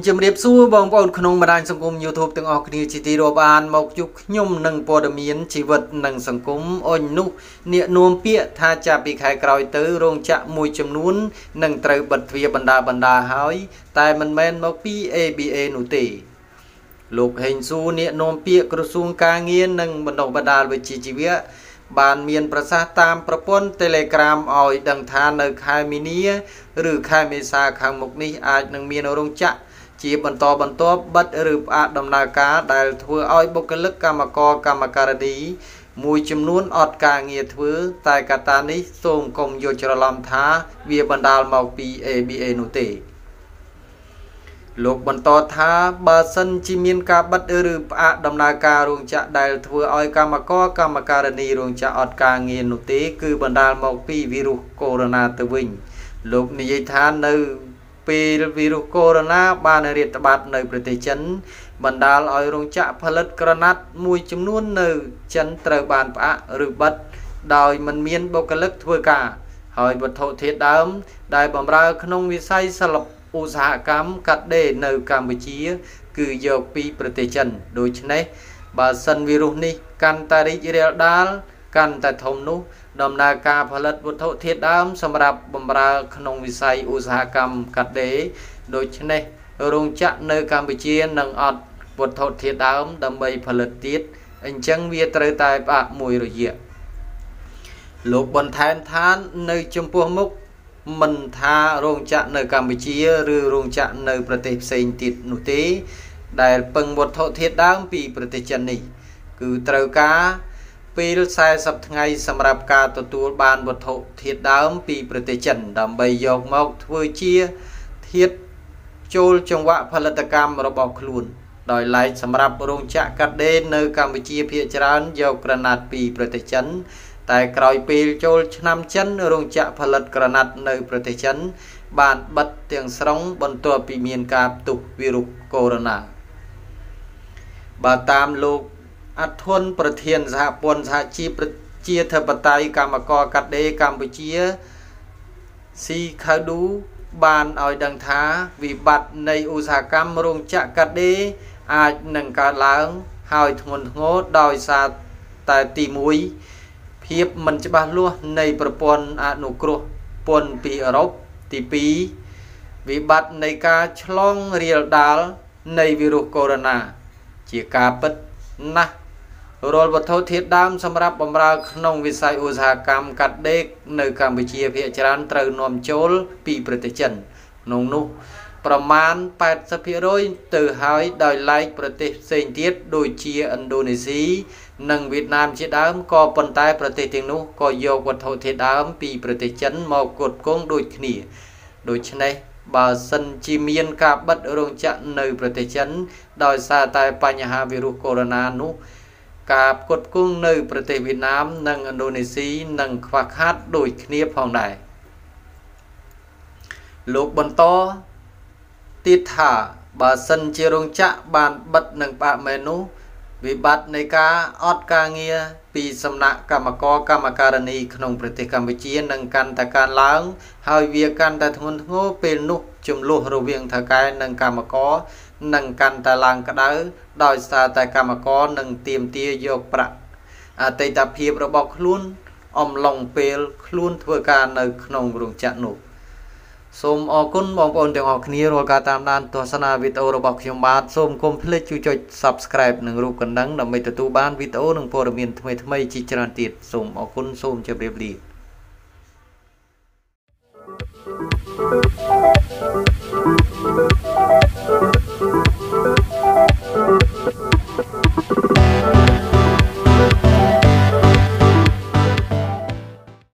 ជំរាបសួរបងប្អូនក្នុងបណ្ដាញសង្គម YouTube ទាំងអស់គ្នាជាទីរាប់អានមកជួបខ្ញុំនឹងព័ត៌មានជីវិតនិងសង្គមអញនោះអ្នកនាំពាក្យថាចាប់ពីខែក្រោយទៅរោងចក្រមួយចំនួននឹងត្រូវបិទទ្វារបណ្ដាហើយតែមិនមែនមកពី ABA នោះទេលោកហេងស៊ូអ្នកនាំពាក្យក្រសួងការងារនិងបណ្ដុះបណ្ដាលវិជ្ជាជីវៈបានមានប្រសាសន៍តាមប្រព័ន្ធ Telegram ឲ្យដឹងថានៅខែមីនា ឬខែមេសាខាងមុខនេះអាចនឹងមានរោងចក្រជាបន្តបន្ទាប់បិទឬផ្អាកដំណើរការដែលធ្វើឲ្យបុគ្គលិកកម្មករកម្មការិនីមួយចំនួនអត់ការងារធ្វើតែកត្តានេះសូមកុំយល់ច្រឡំថាវាបណ្ដាលមកពី ABA នោះទេលោកបន្តថាបើសិនជាមានការបិទឬផ្អាកដំណើរការរោងចក្រដែលធ្វើឲ្យកម្មករកម្មការិនីរោងចក្រអត់ការងារនោះទេគឺបណ្ដាលមកពីវីរុសកូវីដ -19 ទៅវិញលោកនិយាយថានៅពេលវីរុសកូវីដ -19 បានរាតត្បាតនៅប្រទេសចិនបណ្ដាលឲ្យរោងចក្រផលិតក្រណាត់មួយចំនួននៅចិនត្រូវបានផ្អាកឬបិទដោយមិនមានបុគ្គលិកធ្វើការហើយវត្ថុធាតុដើមដែលបម្រើក្នុងវិស័យសិល្បៈឧស្សាហកម្មកាត់ដេរនៅកម្ពុជាគឺយកពីប្រទេសចិនដូច្នេះបើសិនវីរុសនេះកាន់តែរីករាលដាលកាន់តែធំនោះដំណើរការផលិតវត្ថុធាតុដើមសម្រាប់បម្រើក្នុងវិស័យឧស្សាហកម្មកាត់ដេរដូច្នេះរោងចក្រនៅកម្ពុជានឹងអត់វត្ថុធាតុដើមដើម្បីផលិតទៀតអញ្ចឹងវាត្រូវតែផ្អាកមួយរយៈលោកបន្ថែមថានៅចំពោះមុខមិនថារោងចក្រនៅកម្ពុជាឬរោងចក្រនៅប្រទេសផ្សេងទៀតនោះទេដែលពឹងវត្ថុធាតុដើមពីប្រទេសចិននេះគឺត្រូវការពេល40ថ្ងៃសម្រាប់ការទទួលបានវត្ថុធាតុដើមពីប្រទេសចិនដើម្បីយកមកធ្វើជាធាតុចូលចង្វាក់ផលិតកម្មរបស់ខ្លួនដោយឡែកសម្រាប់រោងចក្រកាត់ដេរនៅកម្ពុជាភាគច្រើនយកក្រណាត់ពីប្រទេសចិនតែក្រោយពេលចូលឆ្នាំចិនរោងចក្រផលិតក្រណាត់នៅប្រទេសចិនបានបិទទាំងស្រុងបន្ទាប់ពីមានការផ្ទុះវីរុសកូវីដ -19 បើតាមលោកអធុនប្រធានសហព័ន្ធសហជីពប្រជាធិបតេយ្យកម្មករកាត់ដេរកម្ពុជាស៊ីខាឌូបានឲ្យដឹងថាវិបត្តិនៃឧស្សាហកម្មរោងចក្រកាត់ដេរអាចនឹងកើតឡើងហើយធ្ងន់ធ្ងរដោយសារតែទី1ភាពមិនច្បាស់លាស់នៃប្រព័ន្ធអនុគ្រោះពន្ធពីអឺរ៉ុបទី2វិបត្តិនៃការឆ្លងរាលដាលនៃវីរុសកូវីដ -19 ជាការពិតណាស់រាល់វត្ថុធាតុដើមសម្រាប់បម្រើក្នុងវិស័យឧស្សាហកម្មកាត់ដេរនៅកម្ពុជាភាគច្រើនត្រូវនាំចូលពីប្រទេសចិនក្នុងនោះប្រមាណ 80% ទៅហើយដោយឡែកប្រទេសផ្សេងទៀតដូចជាឥណ្ឌូនេស៊ីនិងវៀតណាមជាដើមក៏ប៉ុន្តែប្រទេសទាំងនោះក៏យកវត្ថុធាតុដើមពីប្រទេសចិនមកផ្គត់ផ្គង់ដូចគ្នាដូច្នេះបើសិនជាមានការបិទរោងចក្រនៅប្រទេសចិនដោយសារតែបញ្ហាវីរុសកូវីដ -19 នោះការផ្គត់ផ្គង់នៅប្រទេសវៀតណាមនិងឥណ្ឌូនេស៊ីនឹងខ្វះខាតដូចគ្នាផងដែរលោកបន្តទៀតថាបើសិនជារោងចក្របានបិទនិងផ្អាកមែននោះវិបត្តិនៃការអត់ការងារពីសំណាក់កម្មករកម្មការិនីក្នុងប្រទេសកម្ពុជានឹងកាន់តែកើនឡើងហើយវាកាន់តែធ្ងន់ធ្ងរពេលនោះចំនួនរវាងថៅកែនិងកម្មករនឹងកាន់តែឡើងក្តៅដោយសារតែកម្មករនឹងទាមទារយកប្រាក់អតីតភាពរបស់ខ្លួនអំឡុងពេលខ្លួនធ្វើការនៅក្នុងរោងចក្រនោះសូមអរគុណបងប្អូនទាំងអស់គ្នារាល់ការតាមដានទស្សនាវីដេអូរបស់ខ្ញុំបាទសូមកុំភ្លេចជួយចុច Subscribe និងរូបកណ្ដឹងដើម្បីទទួលបានវីដេអូនិងព័ត៌មានថ្មីៗជាច្រើនទៀតសូមអរគុណសូមជម្រាបលា